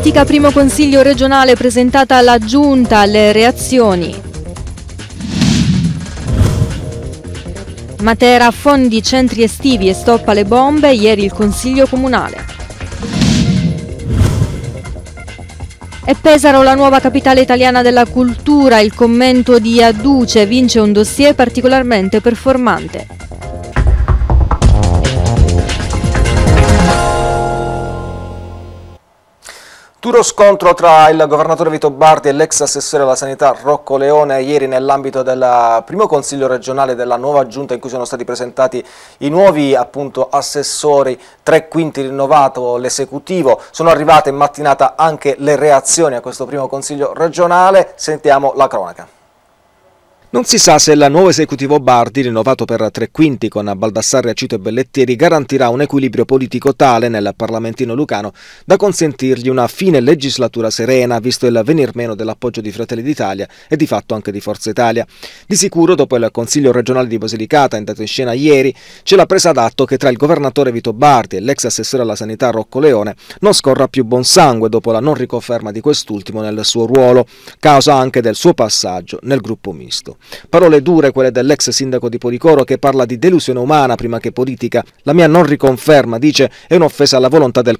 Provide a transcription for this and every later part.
politica, primo consiglio regionale presentata alla Giunta, alle reazioni. Matera, fondi centri estivi e stop alle bombe, ieri il consiglio comunale. E Pesaro, la nuova capitale italiana della cultura, il commento di Adduce, vince un dossier particolarmente performante. Duro scontro tra il governatore Vito Bardi e l'ex assessore alla sanità Rocco Leone ieri nell'ambito del primo consiglio regionale della nuova giunta in cui sono stati presentati i nuovi assessori, 3/5 rinnovato l'esecutivo. Sono arrivate in mattinata anche le reazioni a questo primo consiglio regionale, sentiamo la cronaca. Non si sa se il nuovo esecutivo Bardi, rinnovato per 3/5 con Baldassarri, Acito e Bellettieri, garantirà un equilibrio politico tale nel Parlamentino lucano da consentirgli una fine legislatura serena, visto il venir meno dell'appoggio di Fratelli d'Italia e di fatto anche di Forza Italia. Di sicuro, dopo il Consiglio regionale di Basilicata, andato in scena ieri, c'è la presa d'atto che tra il governatore Vito Bardi e l'ex assessore alla sanità Rocco Leone non scorra più buon sangue dopo la non riconferma di quest'ultimo nel suo ruolo, causa anche del suo passaggio nel gruppo misto. Parole dure quelle dell'ex sindaco di Policoro, che parla di delusione umana prima che politica. La mia non riconferma, dice, è un'offesa alla volontà del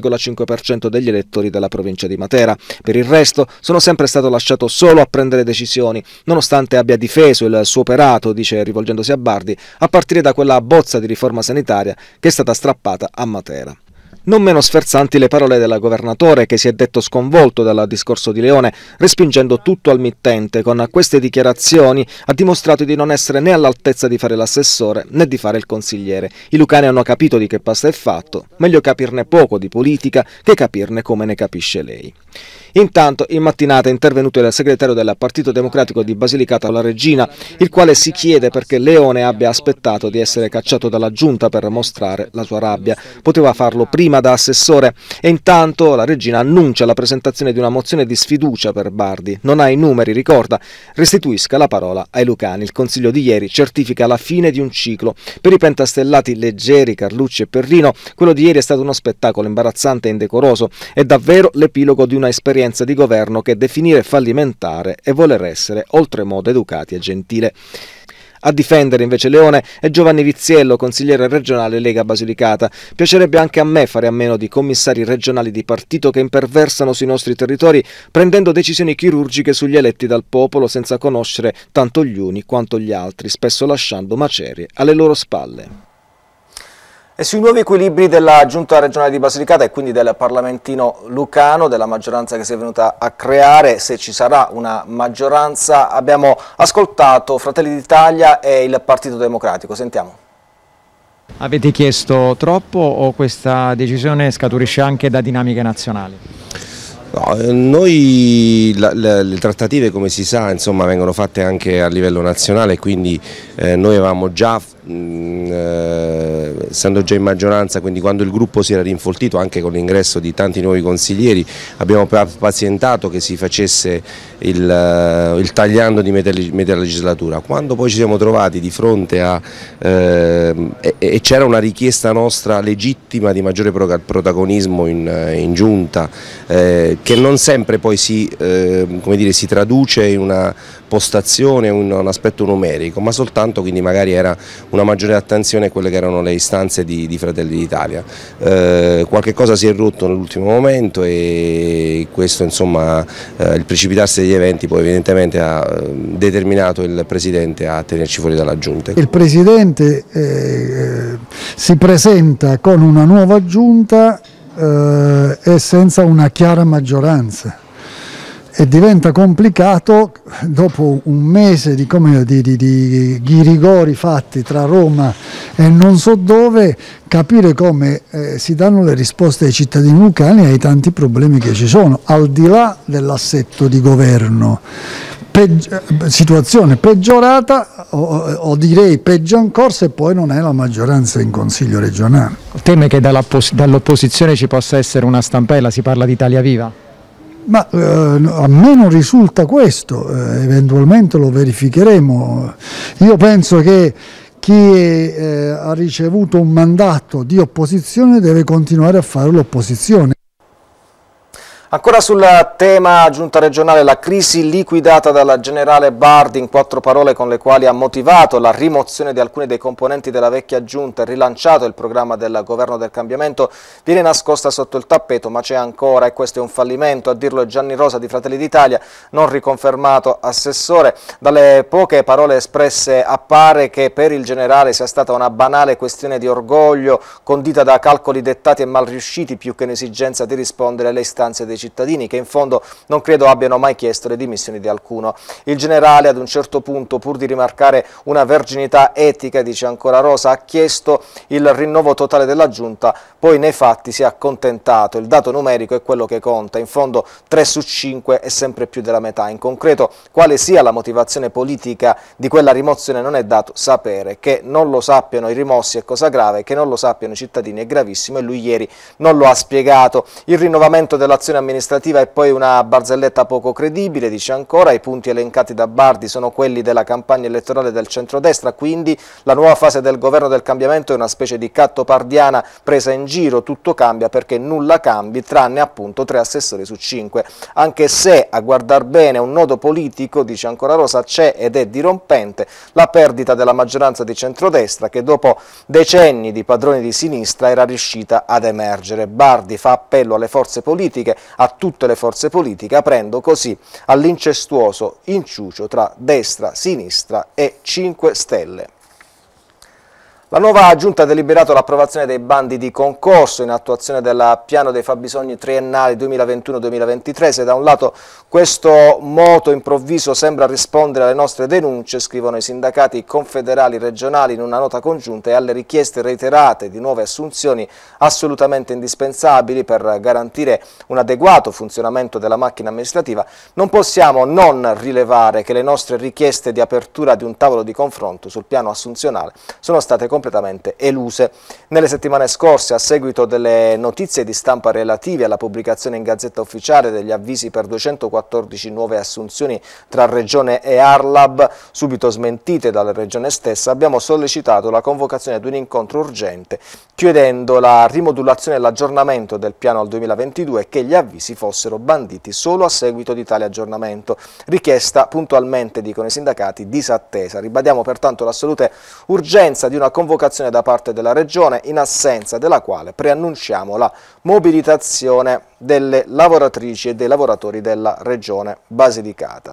4,5% degli elettori della provincia di Matera. Per il resto sono sempre stato lasciato solo a prendere decisioni, nonostante abbia difeso il suo operato, dice rivolgendosi a Bardi, a partire da quella bozza di riforma sanitaria che è stata strappata a Matera. Non meno sferzanti le parole del governatore, che si è detto sconvolto dal discorso di Leone, respingendo tutto al mittente. Con queste dichiarazioni ha dimostrato di non essere né all'altezza di fare l'assessore né di fare il consigliere. I lucani hanno capito di che pasta è fatto, meglio capirne poco di politica che capirne come ne capisce lei. Intanto in mattinata è intervenuto il segretario del Partito Democratico di Basilicata, la Regina, il quale si chiede perché Leone abbia aspettato di essere cacciato dalla giunta per mostrare la sua rabbia. Poteva farlo prima da assessore. E intanto la Regina annuncia la presentazione di una mozione di sfiducia per Bardi. Non ha i numeri, ricorda. Restituisca la parola ai lucani. Il consiglio di ieri certifica la fine di un ciclo. Per i pentastellati Leggeri, Carlucci e Perrino, quello di ieri è stato uno spettacolo imbarazzante e indecoroso. È davvero l'epilogo di una esperienza di governo che definire fallimentare e voler essere oltremodo educati e gentile. A difendere invece Leone è Giovanni Viziello, consigliere regionale Lega Basilicata. Piacerebbe anche a me fare a meno di commissari regionali di partito che imperversano sui nostri territori prendendo decisioni chirurgiche sugli eletti dal popolo senza conoscere tanto gli uni quanto gli altri, spesso lasciando macerie alle loro spalle. E sui nuovi equilibri della Giunta regionale di Basilicata e quindi del Parlamentino lucano, della maggioranza che si è venuta a creare, se ci sarà una maggioranza, abbiamo ascoltato Fratelli d'Italia e il Partito Democratico. Sentiamo. Avete chiesto troppo o questa decisione scaturisce anche da dinamiche nazionali? No, noi le trattative, come si sa, insomma, vengono fatte anche a livello nazionale, quindi noi avevamo già, essendo già in maggioranza, quindi quando il gruppo si era rinfoltito anche con l'ingresso di tanti nuovi consiglieri, abbiamo pazientato che si facesse il tagliando di metà legislatura. Quando poi ci siamo trovati di fronte a e c'era una richiesta nostra legittima di maggiore protagonismo in giunta, che non sempre poi come dire, si traduce in una postazione, un aspetto numerico, ma soltanto, quindi magari era una maggiore attenzione a quelle che erano le istanze di Fratelli d'Italia. Qualche cosa si è rotto nell'ultimo momento e questo, insomma, il precipitarsi degli eventi poi evidentemente ha determinato il Presidente a tenerci fuori dalla Giunta. Il Presidente si presenta con una nuova Giunta e senza una chiara maggioranza. E diventa complicato, dopo un mese di ghirigori fatti tra Roma e non so dove, capire come si danno le risposte ai cittadini lucani e ai tanti problemi che ci sono, al di là dell'assetto di governo. Situazione peggiorata o direi peggio ancora se poi non è la maggioranza in Consiglio regionale. Teme che dall'opposizione ci possa essere una stampella, si parla di Italia Viva? Ma a me non risulta questo, eventualmente lo verificheremo. Io penso che chi ha ricevuto un mandato di opposizione deve continuare a fare l'opposizione. Ancora sul tema giunta regionale, la crisi liquidata dalla generale Bardi, in 4 parole con le quali ha motivato la rimozione di alcuni dei componenti della vecchia giunta e rilanciato il programma del governo del cambiamento, viene nascosta sotto il tappeto, ma c'è ancora, e questo è un fallimento, a dirlo è Gianni Rosa di Fratelli d'Italia, non riconfermato assessore. Dalle poche parole espresse appare che per il generale sia stata una banale questione di orgoglio, condita da calcoli dettati e mal riusciti, più che un'esigenza di rispondere alle istanze dei cittadini, che in fondo non credo abbiano mai chiesto le dimissioni di alcuno. Il generale ad un certo punto, pur di rimarcare una verginità etica, dice ancora Rosa, ha chiesto il rinnovo totale della giunta, poi nei fatti si è accontentato. Il dato numerico è quello che conta, in fondo 3 su 5 è sempre più della metà. In concreto quale sia la motivazione politica di quella rimozione non è dato sapere. Che non lo sappiano i rimossi è cosa grave, che non lo sappiano i cittadini è gravissimo, e lui ieri non lo ha spiegato. Il rinnovamento dell'azione amministrativa è poi una barzelletta poco credibile, dice ancora. I punti elencati da Bardi sono quelli della campagna elettorale del centrodestra, quindi la nuova fase del governo del cambiamento è una specie di cattopardiana presa in giro, tutto cambia perché nulla cambi, tranne appunto 3 assessori su 5, anche se a guardar bene un nodo politico, dice ancora Rosa, c'è ed è dirompente la perdita della maggioranza di centrodestra che dopo decenni di padroni di sinistra era riuscita ad emergere. Bardi fa appello alle forze politiche, a tutte le forze politiche, aprendo così all'incestuoso inciucio tra destra, sinistra e 5 Stelle. La nuova giunta ha deliberato l'approvazione dei bandi di concorso in attuazione del piano dei fabbisogni triennali 2021-2023. Se da un lato questo moto improvviso sembra rispondere alle nostre denunce, scrivono i sindacati confederali regionali in una nota congiunta, e alle richieste reiterate di nuove assunzioni assolutamente indispensabili per garantire un adeguato funzionamento della macchina amministrativa, non possiamo non rilevare che le nostre richieste di apertura di un tavolo di confronto sul piano assunzionale sono state completamente eluse. Nelle settimane scorse, a seguito delle notizie di stampa relative alla pubblicazione in Gazzetta Ufficiale degli avvisi per 214 nuove assunzioni tra Regione e Arlab, subito smentite dalla Regione stessa, abbiamo sollecitato la convocazione di un incontro urgente, chiedendo la rimodulazione e l'aggiornamento del piano al 2022 e che gli avvisi fossero banditi solo a seguito di tale aggiornamento. Richiesta puntualmente, dicono i sindacati, disattesa. Ribadiamo pertanto l'assoluta urgenza di una convocazione da parte della Regione, in assenza della quale preannunciamo la mobilitazione delle lavoratrici e dei lavoratori della Regione Basilicata.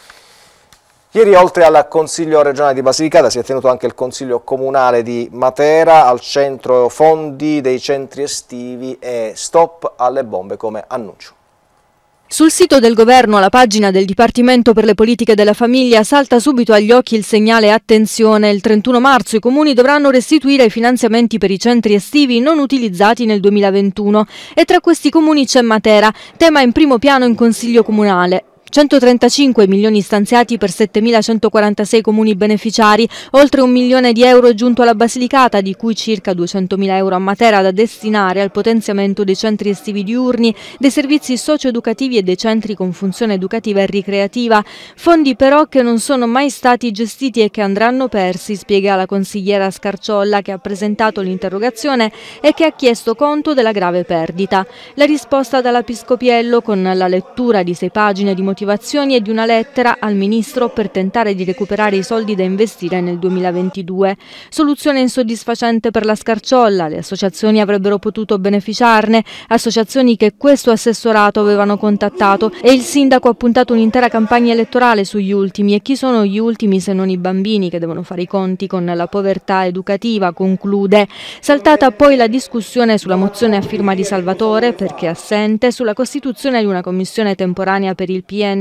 Ieri, oltre al Consiglio regionale di Basilicata, si è tenuto anche il Consiglio comunale di Matera, al centro fondi dei centri estivi e stop alle bombe come annuncio. Sul sito del governo, alla pagina del Dipartimento per le politiche della famiglia, salta subito agli occhi il segnale attenzione. Il 31 marzo i comuni dovranno restituire i finanziamenti per i centri estivi non utilizzati nel 2021 e tra questi comuni c'è Matera, tema in primo piano in Consiglio comunale. 135 milioni stanziati per 7.146 comuni beneficiari, oltre 1 milione di euro giunto alla Basilicata, di cui circa 200.000 euro a Matera da destinare al potenziamento dei centri estivi diurni, dei servizi socio-educativi e dei centri con funzione educativa e ricreativa. Fondi però che non sono mai stati gestiti e che andranno persi, spiega la consigliera Scarciolla, che ha presentato l'interrogazione e che ha chiesto conto della grave perdita. La risposta dalla Piscopiello, con la lettura di 6 pagine di motivazioni e di una lettera al Ministro per tentare di recuperare i soldi da investire nel 2022. Soluzione insoddisfacente per la Scarciolla. Le associazioni avrebbero potuto beneficiarne, associazioni che questo assessorato avevano contattato, e il sindaco ha puntato un'intera campagna elettorale sugli ultimi. E chi sono gli ultimi se non i bambini, che devono fare i conti con la povertà educativa, conclude. Saltata poi la discussione sulla mozione a firma di Salvatore, perché assente, sulla costituzione di una commissione temporanea per il PNRR.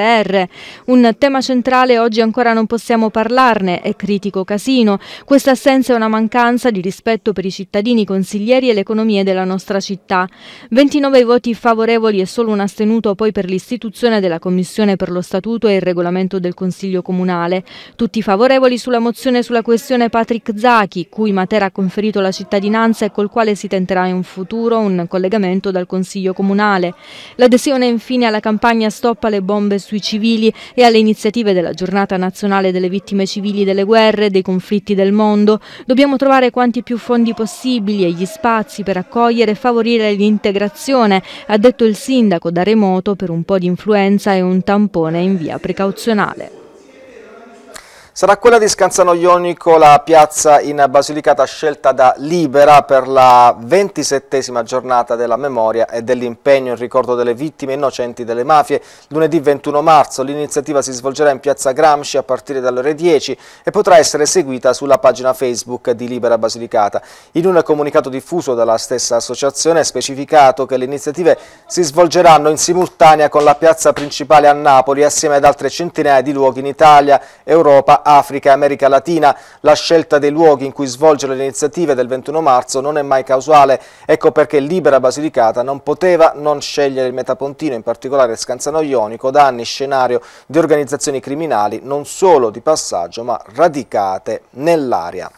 Un tema centrale, oggi ancora non possiamo parlarne, è critico Casino. Questa assenza è una mancanza di rispetto per i cittadini, i consiglieri e le economie della nostra città. 29 voti favorevoli e solo un astenuto poi per l'istituzione della Commissione per lo Statuto e il Regolamento del Consiglio Comunale. Tutti favorevoli sulla mozione sulla questione Patrick Zaki, cui Matera ha conferito la cittadinanza e col quale si tenterà in futuro un collegamento dal Consiglio Comunale. L'adesione infine alla campagna Stop alle bombe sui civili e alle iniziative della Giornata Nazionale delle Vittime Civili delle guerre e dei conflitti del mondo. Dobbiamo trovare quanti più fondi possibili e gli spazi per accogliere e favorire l'integrazione, ha detto il sindaco da remoto per un po' di influenza e un tampone in via precauzionale. Sarà quella di Scanzano Jonico la piazza in Basilicata scelta da Libera per la 27ª giornata della memoria e dell'impegno in ricordo delle vittime innocenti delle mafie. Lunedì 21 marzo l'iniziativa si svolgerà in piazza Gramsci a partire dalle ore 10 e potrà essere seguita sulla pagina Facebook di Libera Basilicata. In un comunicato diffuso dalla stessa associazione è specificato che le iniziative si svolgeranno in simultanea con la piazza principale a Napoli assieme ad altre centinaia di luoghi in Italia, Europa, Africa e America Latina. La scelta dei luoghi in cui svolgere le iniziative del 21 marzo non è mai casuale, ecco perché Libera Basilicata non poteva non scegliere il Metapontino, in particolare Scanzano Jonico, da anni scenario di organizzazioni criminali non solo di passaggio ma radicate nell'area.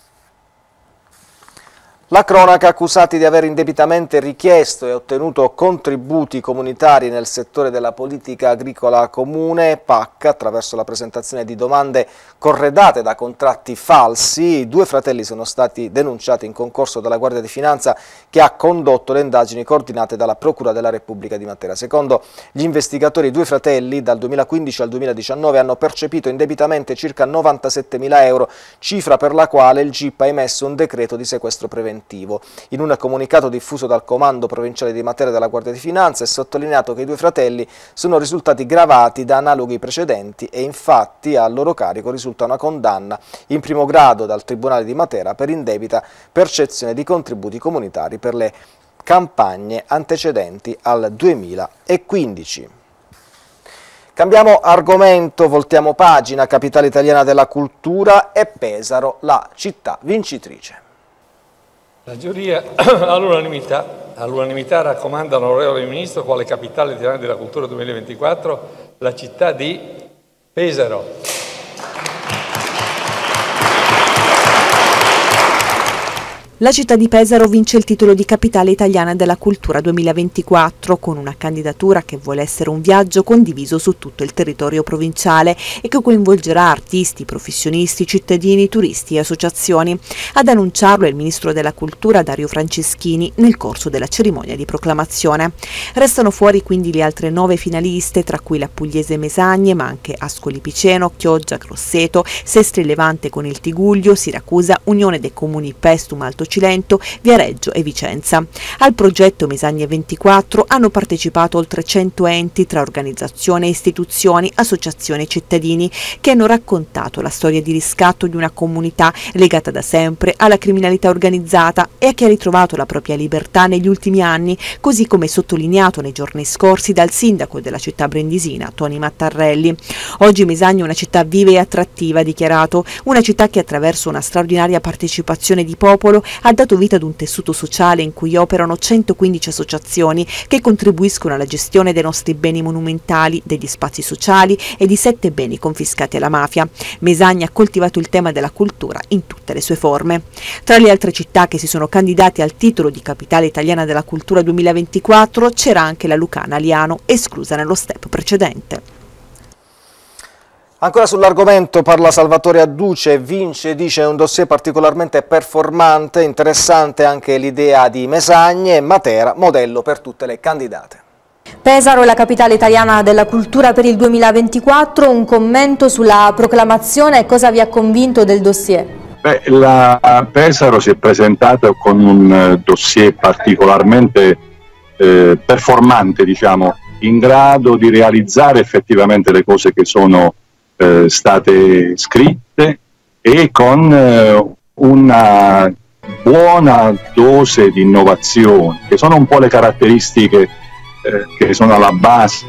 La cronaca: accusati di aver indebitamente richiesto e ottenuto contributi comunitari nel settore della politica agricola comune, PAC, attraverso la presentazione di domande corredate da contratti falsi. I due fratelli sono stati denunciati in concorso dalla Guardia di Finanza, che ha condotto le indagini coordinate dalla Procura della Repubblica di Matera. Secondo gli investigatori, i due fratelli dal 2015 al 2019 hanno percepito indebitamente circa 97.000 euro, cifra per la quale il GIP ha emesso un decreto di sequestro preventivo. In un comunicato diffuso dal Comando Provinciale di Matera della Guardia di Finanza è sottolineato che i due fratelli sono risultati gravati da analoghi precedenti e infatti a loro carico risulta una condanna in primo grado dal Tribunale di Matera per indebita percezione di contributi comunitari per le campagne antecedenti al 2015. Cambiamo argomento, voltiamo pagina. Capitale italiana della cultura e Pesaro la città vincitrice. La giuria all'unanimità raccomanda all'onorevole Ministro quale Capitale italiana della cultura 2024 la città di Pesaro. La città di Pesaro vince il titolo di Capitale italiana della cultura 2024 con una candidatura che vuole essere un viaggio condiviso su tutto il territorio provinciale e che coinvolgerà artisti, professionisti, cittadini, turisti e associazioni. Ad annunciarlo è il Ministro della Cultura Dario Franceschini nel corso della cerimonia di proclamazione. Restano fuori quindi le altre 9 finaliste, tra cui la pugliese Mesagne, ma anche Ascoli Piceno, Chioggia, Grosseto, Sestri Levante con il Tigullio, Siracusa, Unione dei Comuni Pestum, Alto Cilento, Viareggio e Vicenza. Al progetto Mesagne 24 hanno partecipato oltre 100 enti tra organizzazioni, istituzioni, associazioni e cittadini che hanno raccontato la storia di riscatto di una comunità legata da sempre alla criminalità organizzata e che ha ritrovato la propria libertà negli ultimi anni, così come sottolineato nei giorni scorsi dal sindaco della città brindisina, Toni Mattarrelli. Oggi Mesagne è una città viva e attrattiva, ha dichiarato, una città che attraverso una straordinaria partecipazione di popolo ha dato vita ad un tessuto sociale in cui operano 115 associazioni che contribuiscono alla gestione dei nostri beni monumentali, degli spazi sociali e di 7 beni confiscati alla mafia. Mesagne ha coltivato il tema della cultura in tutte le sue forme. Tra le altre città che si sono candidate al titolo di Capitale italiana della cultura 2024 c'era anche la Lucana a Liano, esclusa nello step precedente. Ancora sull'argomento parla Salvatore Adduce, vince, dice, un dossier particolarmente performante, interessante anche l'idea di Mesagne e Matera, modello per tutte le candidate. Pesaro è la capitale italiana della cultura per il 2024, un commento sulla proclamazione e cosa vi ha convinto del dossier? La Pesaro si è presentata con un dossier particolarmente performante, diciamo, in grado di realizzare effettivamente le cose che sono state scritte e con una buona dose di innovazione, che sono un po' le caratteristiche che sono alla base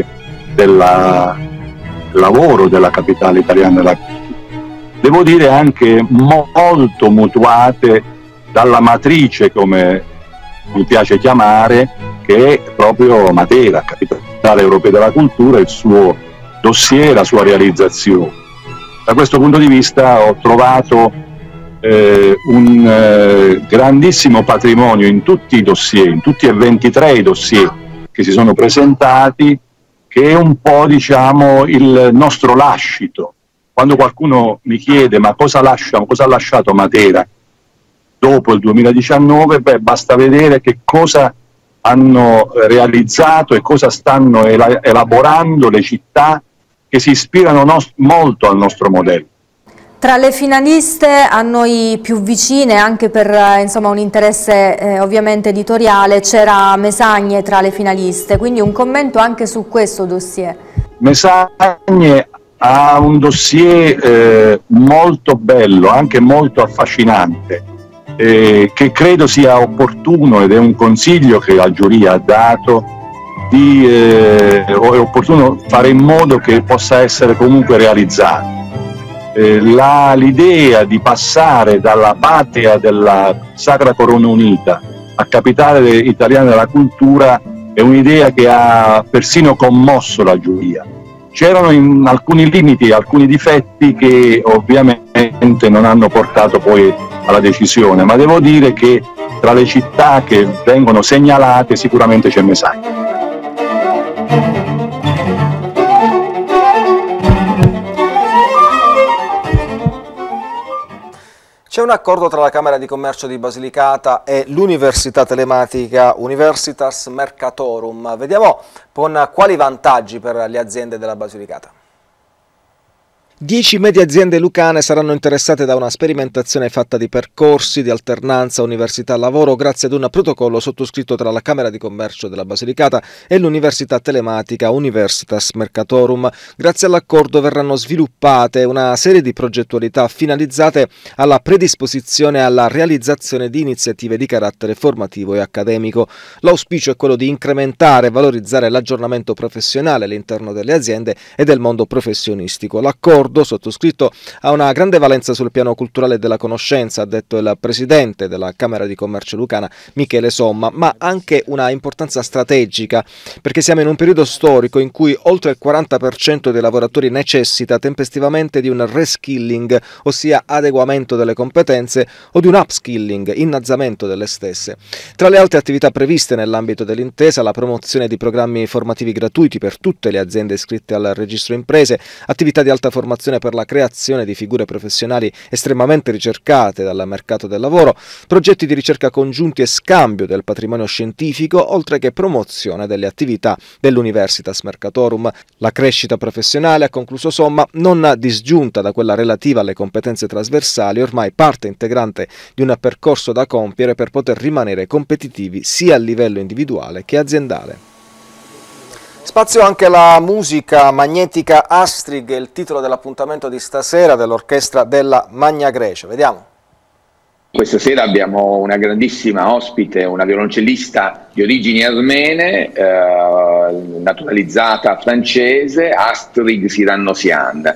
del lavoro della capitale italiana della cultura. Devo dire anche molto mutuate dalla matrice, come mi piace chiamare, che è proprio Matera, capitale europea della cultura, il suo dossier, la sua realizzazione. Da questo punto di vista ho trovato un grandissimo patrimonio in tutti i dossier, in tutti e 23 i dossier che si sono presentati, che è un po', diciamo, il nostro lascito. Quando qualcuno mi chiede ma cosa ha lasciato Matera dopo il 2019, basta vedere che cosa hanno realizzato e cosa stanno elaborando le città che si ispirano molto al nostro modello. Tra le finaliste a noi più vicine, anche per insomma, un interesse ovviamente editoriale, c'era Mesagne tra le finaliste, quindi un commento anche su questo dossier. Mesagne ha un dossier molto bello, anche molto affascinante, che credo sia opportuno, ed è un consiglio che la giuria ha dato, è opportuno fare in modo che possa essere comunque realizzato. L'idea di passare dalla patria della Sacra Corona Unita a capitale italiana della cultura è un'idea che ha persino commosso la giuria. C'erano alcuni limiti, alcuni difetti che ovviamente non hanno portato poi alla decisione, ma devo dire che tra le città che vengono segnalate sicuramente c'è Mesagne. C'è un accordo tra la Camera di Commercio di Basilicata e l'Università Telematica Universitas Mercatorum. Vediamo con quali vantaggi per le aziende della Basilicata. 10 medie aziende lucane saranno interessate da una sperimentazione fatta di percorsi di alternanza università-lavoro grazie ad un protocollo sottoscritto tra la Camera di Commercio della Basilicata e l'Università Telematica Universitas Mercatorum. Grazie all'accordo verranno sviluppate una serie di progettualità finalizzate alla predisposizione e alla realizzazione di iniziative di carattere formativo e accademico. L'auspicio è quello di incrementare e valorizzare l'aggiornamento professionale all'interno delle aziende e del mondo professionistico. L'accordo sottoscritto ha una grande valenza sul piano culturale e della conoscenza, ha detto il presidente della Camera di Commercio lucana Michele Somma, ma anche una importanza strategica, perché siamo in un periodo storico in cui oltre il 40% dei lavoratori necessita tempestivamente di un reskilling, ossia adeguamento delle competenze, o di un upskilling, innalzamento delle stesse. Tra le altre attività previste nell'ambito dell'intesa, la promozione di programmi formativi gratuiti per tutte le aziende iscritte al registro imprese, attività di alta formazione per la creazione di figure professionali estremamente ricercate dal mercato del lavoro, progetti di ricerca congiunti e scambio del patrimonio scientifico, oltre che promozione delle attività dell'Universitas Mercatorum. La crescita professionale, ha concluso Somma, non disgiunta da quella relativa alle competenze trasversali, ormai parte integrante di un percorso da compiere per poter rimanere competitivi sia a livello individuale che aziendale. Spazio anche alla musica magnetica Astrig, il titolo dell'appuntamento di stasera dell'orchestra della Magna Grecia. Vediamo. Questa sera abbiamo una grandissima ospite, una violoncellista di origini armene, naturalizzata francese, Astrig Siranosian.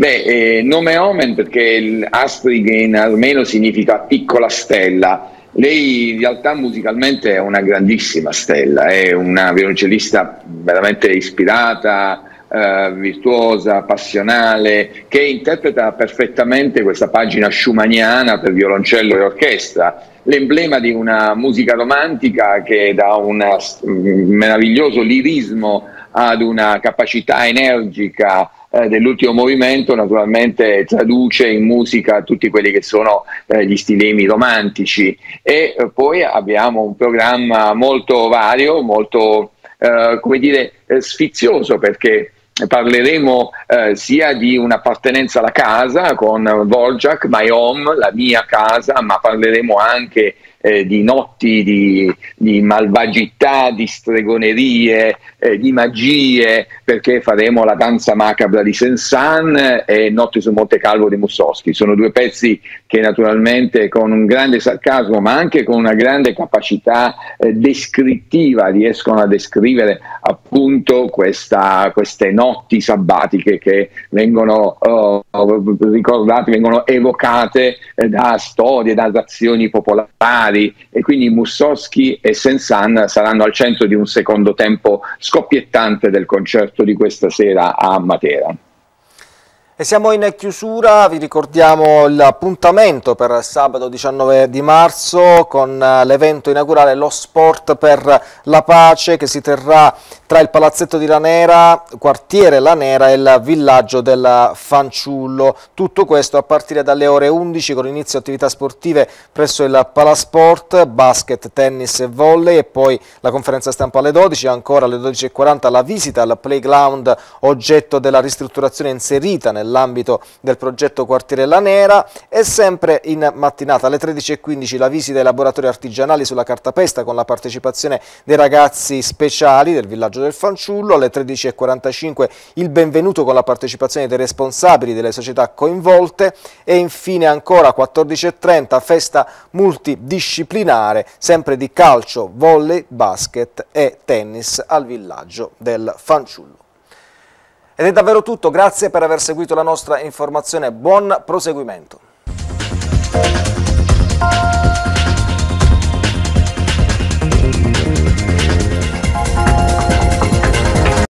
Nome omen perché Astrig in armeno significa piccola stella. Lei in realtà musicalmente è una grandissima stella, è una violoncellista veramente ispirata, virtuosa, passionale, che interpreta perfettamente questa pagina schumanniana per violoncello e orchestra, l'emblema di una musica romantica che da un meraviglioso lirismo ad una capacità energica dell'ultimo movimento naturalmente traduce in musica tutti quelli che sono gli stilemi romantici, e poi abbiamo un programma molto vario, molto come dire sfizioso, perché parleremo sia di un'appartenenza alla casa con Dvorak, My Home, la mia casa, ma parleremo anche di notti di malvagità, di stregonerie, di magie, perché faremo la danza macabra di Saint-Saëns e Notte su Monte Calvo di Mussorgsky. Sono due pezzi che naturalmente con un grande sarcasmo ma anche con una grande capacità descrittiva riescono a descrivere appunto queste notti sabbatiche che vengono ricordate, vengono evocate da storie, da narrazioni popolari, e quindi Mussorgsky e Saint-Saëns saranno al centro di un secondo tempo scoppiettante del concerto di questa sera a Matera. E siamo in chiusura, vi ricordiamo l'appuntamento per sabato 19 di marzo con l'evento inaugurale Lo Sport per la Pace, che si terrà tra il Palazzetto di Lanera, quartiere Lanera e il villaggio del Fanciullo. Tutto questo a partire dalle ore 11 con inizio attività sportive presso il Palasport, basket, tennis e volley, e poi la conferenza stampa alle 12, ancora alle 12:40 la visita al playground oggetto della ristrutturazione inserita nell'ambito del progetto Quartiere Lanera, e sempre in mattinata alle 13:15 la visita ai laboratori artigianali sulla cartapesta con la partecipazione dei ragazzi speciali del villaggio del Fanciullo, alle 13:45 il benvenuto con la partecipazione dei responsabili delle società coinvolte, e infine ancora 14:30 festa multidisciplinare sempre di calcio, volley, basket e tennis al villaggio del Fanciullo. Ed è davvero tutto, grazie per aver seguito la nostra informazione, buon proseguimento.